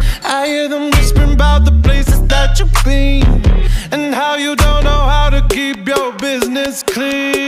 I hear them whispering about the places that you've been, and how you don't know how to keep your business clean.